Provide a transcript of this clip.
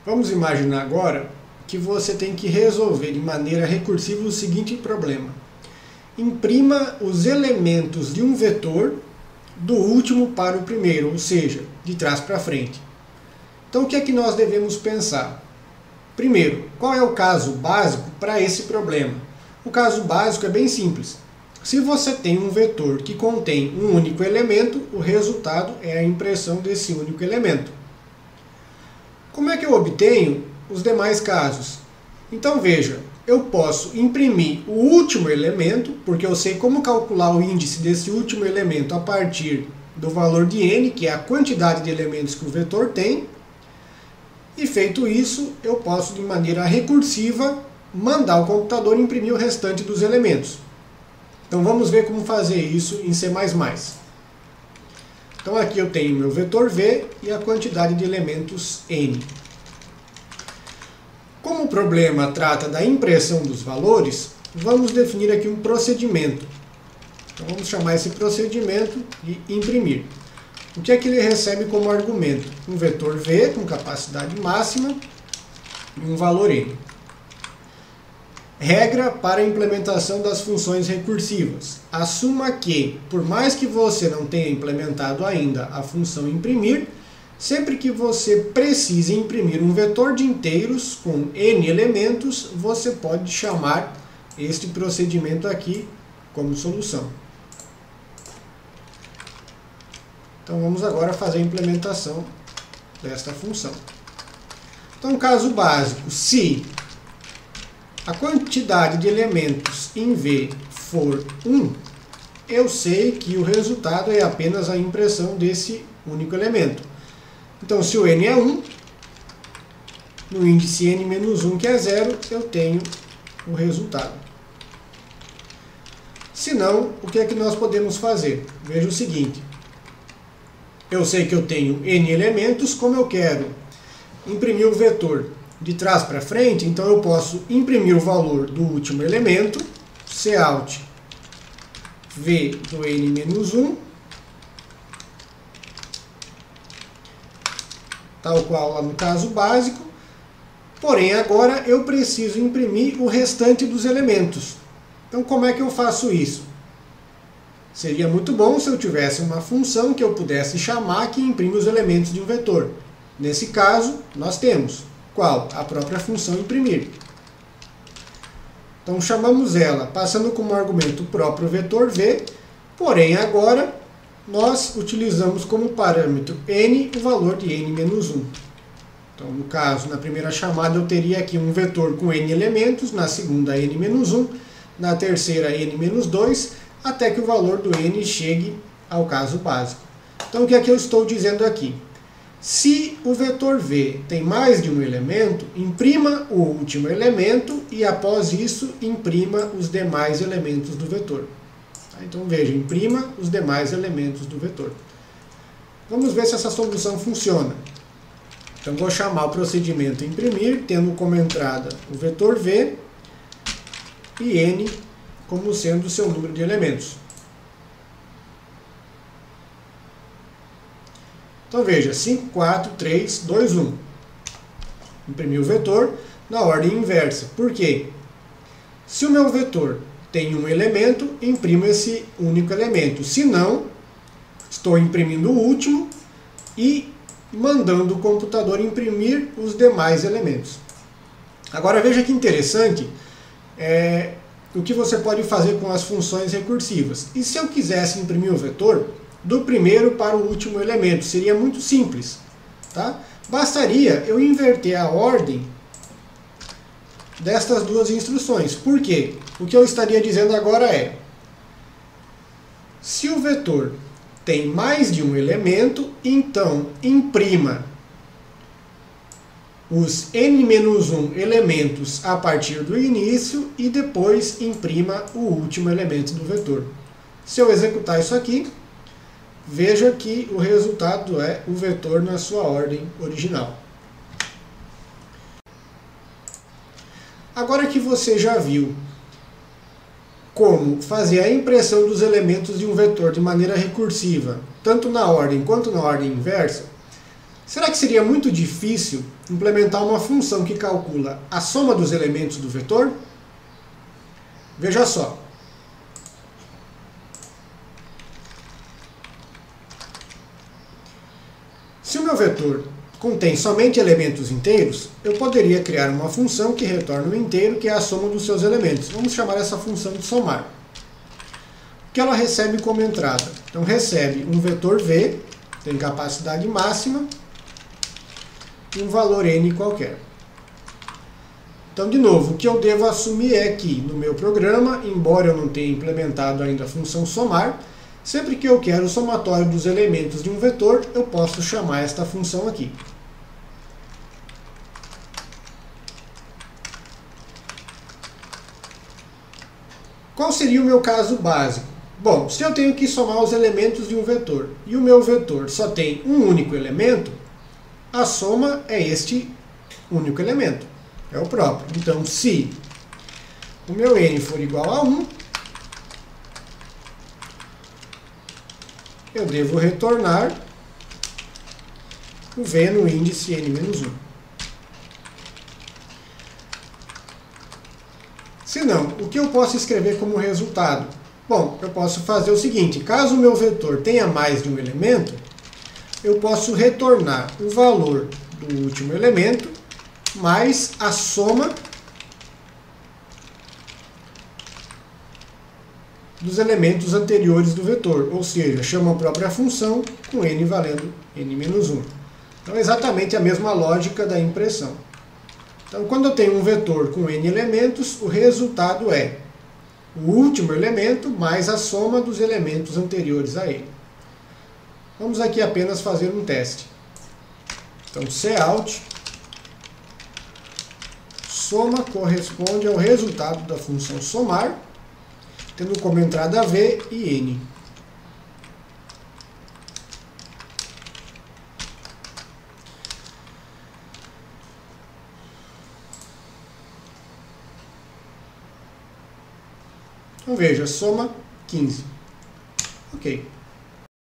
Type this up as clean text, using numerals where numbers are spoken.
Vamos imaginar agora que você tem que resolver de maneira recursiva o seguinte problema. Imprima os elementos de um vetor do último para o primeiro, ou seja, de trás para frente. Então o que é que nós devemos pensar? Primeiro, qual é o caso básico para esse problema? O caso básico é bem simples. Se você tem um vetor que contém um único elemento, o resultado é a impressão desse único elemento. Como é que eu obtenho os demais casos? Então veja, eu posso imprimir o último elemento, porque eu sei como calcular o índice desse último elemento a partir do valor de n, que é a quantidade de elementos que o vetor tem. E feito isso, eu posso de maneira recursiva mandar o computador imprimir o restante dos elementos. Então vamos ver como fazer isso em C++. Então aqui eu tenho meu vetor V e a quantidade de elementos n. Como o problema trata da impressão dos valores, vamos definir aqui um procedimento. Então vamos chamar esse procedimento de imprimir. O que é que ele recebe como argumento? Um vetor V com capacidade máxima e um valor n. Regra para a implementação das funções recursivas. Assuma que, por mais que você não tenha implementado ainda a função imprimir, sempre que você precise imprimir um vetor de inteiros com n elementos, você pode chamar este procedimento aqui como solução. Então vamos agora fazer a implementação desta função. Então, caso básico, se a quantidade de elementos em V for 1, eu sei que o resultado é apenas a impressão desse único elemento. Então, se o n é 1, no índice n-1, que é 0, eu tenho o resultado. Se não, o que é que nós podemos fazer? Veja o seguinte. Eu sei que eu tenho n elementos, como eu quero imprimir o vetor de trás para frente, então eu posso imprimir o valor do último elemento, Cout V do n-1, tal qual lá no caso básico, porém agora eu preciso imprimir o restante dos elementos. Então como é que eu faço isso? Seria muito bom se eu tivesse uma função que eu pudesse chamar que imprime os elementos de um vetor. Nesse caso, nós temos. Qual? A própria função imprimir. Então chamamos ela, passando como argumento o próprio vetor V, porém agora nós utilizamos como parâmetro n o valor de n-1. Então no caso, na primeira chamada eu teria aqui um vetor com n elementos, na segunda n-1, na terceira n-2, até que o valor do n chegue ao caso básico. Então o que é que eu estou dizendo aqui? Se o vetor V tem mais de um elemento, imprima o último elemento e após isso imprima os demais elementos do vetor. Então veja, imprima os demais elementos do vetor. Vamos ver se essa solução funciona. Então vou chamar o procedimento imprimir, tendo como entrada o vetor V e n como sendo o seu número de elementos. Então veja, 5, 4, 3, 2, 1. Imprimi o vetor na ordem inversa. Por quê? Se o meu vetor tem um elemento, imprimo esse único elemento. Se não, estou imprimindo o último e mandando o computador imprimir os demais elementos. Agora veja que interessante o que você pode fazer com as funções recursivas. E se eu quisesse imprimir o vetor do primeiro para o último elemento? Seria muito simples. Tá? Bastaria eu inverter a ordem destas duas instruções. Por quê? O que eu estaria dizendo agora é: se o vetor tem mais de um elemento, então imprima os n-1 elementos a partir do início e depois imprima o último elemento do vetor. Se eu executar isso aqui, veja que o resultado é o vetor na sua ordem original. Agora que você já viu como fazer a impressão dos elementos de um vetor de maneira recursiva, tanto na ordem quanto na ordem inversa, Será que seria muito difícil implementar uma função que calcula a soma dos elementos do vetor? Veja só. Se o meu vetor contém somente elementos inteiros, eu poderia criar uma função que retorna um inteiro, que é a soma dos seus elementos. Vamos chamar essa função de somar. O que ela recebe como entrada? Então recebe um vetor v, tem capacidade máxima, e um valor n qualquer. Então, de novo, o que eu devo assumir é que no meu programa, embora eu não tenha implementado ainda a função somar, sempre que eu quero o somatório dos elementos de um vetor, eu posso chamar esta função aqui. Qual seria o meu caso básico? Bom, se eu tenho que somar os elementos de um vetor e o meu vetor só tem um único elemento, a soma é este único elemento, é o próprio. Então, se o meu n for igual a 1, eu devo retornar o v no índice n-1. Se não, o que eu posso escrever como resultado? Bom, eu posso fazer o seguinte: caso o meu vetor tenha mais de um elemento, eu posso retornar o valor do último elemento mais a soma dos elementos anteriores do vetor, ou seja, chamo a própria função com n valendo n-1. Então é exatamente a mesma lógica da impressão. Então, quando eu tenho um vetor com n elementos, o resultado é o último elemento mais a soma dos elementos anteriores a ele. Vamos aqui apenas fazer um teste. Então, cout soma corresponde ao resultado da função somar, tendo como entrada v e n. Então veja, soma 15. Ok.